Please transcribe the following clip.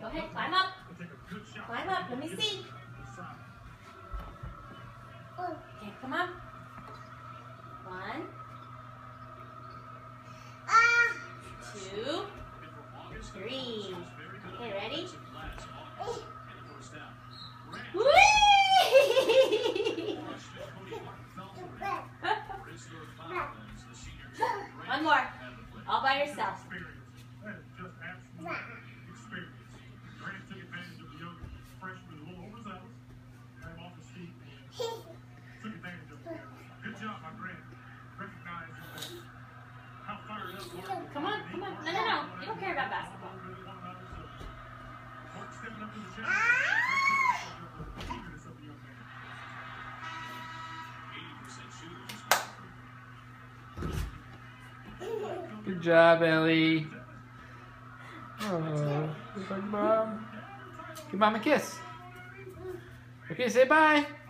ahead, climb up. Climb up, let me see. Okay, come on. 1, 2, 3. Okay, ready? One more. All by yourself. Come on, come on. No. You don't care about basketball. Good job, Ellie. Oh, good Mom. Give Mom a kiss. Okay, say bye.